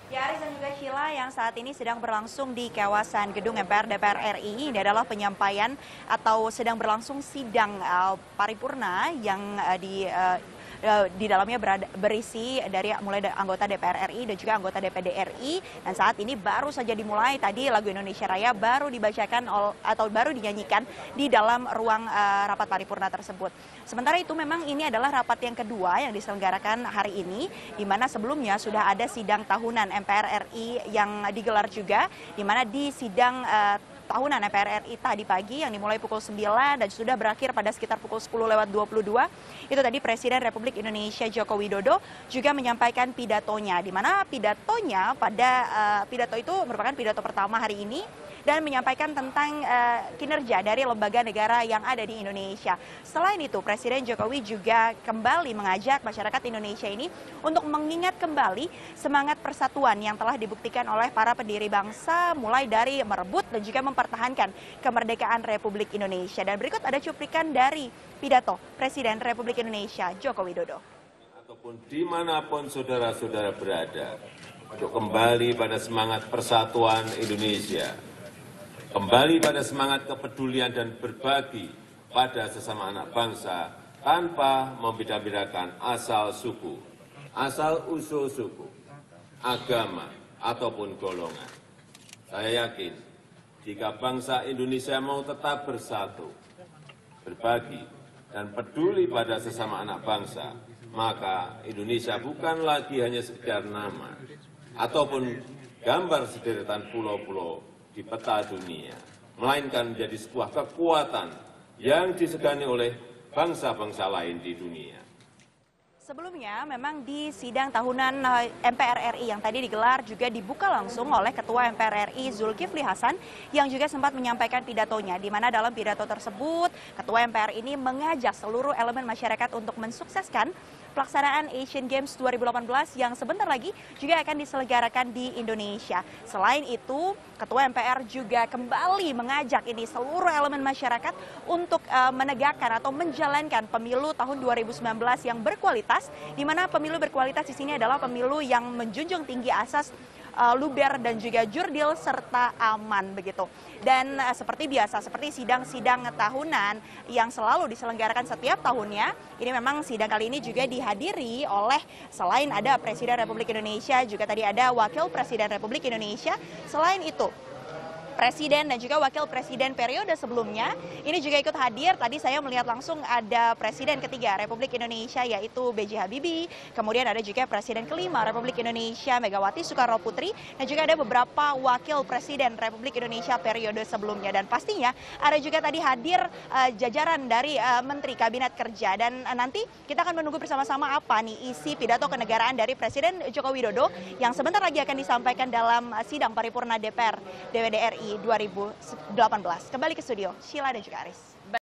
Ya, Aris dan juga Sheila yang saat ini sedang berlangsung di kawasan gedung MPR DPR RI ini adalah penyampaian atau sedang berlangsung sidang paripurna yang di dalamnya berisi dari mulai dari anggota DPR RI dan juga anggota DPD RI, dan saat ini baru saja dimulai. Tadi lagu Indonesia Raya baru dibacakan atau baru dinyanyikan di dalam ruang rapat paripurna tersebut. Sementara itu memang ini adalah rapat yang kedua yang diselenggarakan hari ini, di mana sebelumnya sudah ada sidang tahunan MPR RI yang digelar juga, di mana di sidang tahunan MPR RI tadi pagi yang dimulai pukul 9 dan sudah berakhir pada sekitar pukul 10:22. Itu tadi Presiden Republik Indonesia Joko Widodo juga menyampaikan pidatonya, di mana pidatonya pidato itu merupakan pidato pertama hari ini dan menyampaikan tentang kinerja dari lembaga negara yang ada di Indonesia. Selain itu, Presiden Jokowi juga kembali mengajak masyarakat Indonesia ini untuk mengingat kembali semangat persatuan yang telah dibuktikan oleh para pendiri bangsa, mulai dari merebut dan juga mempertahankan kemerdekaan Republik Indonesia. Dan berikut ada cuplikan dari pidato Presiden Republik Indonesia Joko Widodo. Ataupun dimanapun saudara-saudara berada, untuk kembali pada semangat persatuan Indonesia, kembali pada semangat kepedulian dan berbagi pada sesama anak bangsa tanpa membeda-bedakan asal suku, asal usul suku, agama, ataupun golongan. Saya yakin jika bangsa Indonesia mau tetap bersatu, berbagi, dan peduli pada sesama anak bangsa, maka Indonesia bukan lagi hanya sekedar nama ataupun gambar sederetan pulau-pulau di peta dunia, melainkan menjadi sebuah kekuatan yang disegani oleh bangsa-bangsa lain di dunia. Sebelumnya, memang di sidang tahunan MPR RI yang tadi digelar juga dibuka langsung oleh Ketua MPR RI Zulkifli Hasan yang juga sempat menyampaikan pidatonya, di mana dalam pidato tersebut Ketua MPR ini mengajak seluruh elemen masyarakat untuk mensukseskan pelaksanaan Asian Games 2018 yang sebentar lagi juga akan diselenggarakan di Indonesia. Selain itu, Ketua MPR juga kembali mengajak ini seluruh elemen masyarakat untuk menegakkan atau menjalankan pemilu tahun 2019 yang berkualitas, di mana pemilu berkualitas di sini adalah pemilu yang menjunjung tinggi asas luber dan juga jurdil serta aman begitu. Dan seperti biasa, seperti sidang-sidang tahunan yang selalu diselenggarakan setiap tahunnya, ini memang sidang kali ini juga dihadiri oleh, selain ada Presiden Republik Indonesia, juga tadi ada Wakil Presiden Republik Indonesia. Selain itu, Presiden dan juga Wakil Presiden periode sebelumnya ini juga ikut hadir. Tadi saya melihat langsung ada Presiden ketiga Republik Indonesia yaitu B.J. Habibie, kemudian ada juga Presiden kelima Republik Indonesia Megawati Soekarnoputri, dan juga ada beberapa Wakil Presiden Republik Indonesia periode sebelumnya. Dan pastinya ada juga tadi hadir jajaran dari Menteri Kabinet Kerja, dan nanti kita akan menunggu bersama-sama apa nih isi pidato kenegaraan dari Presiden Joko Widodo yang sebentar lagi akan disampaikan dalam sidang paripurna DPR DPD RI 2018. Kembali ke studio, Sheila dan juga Aris.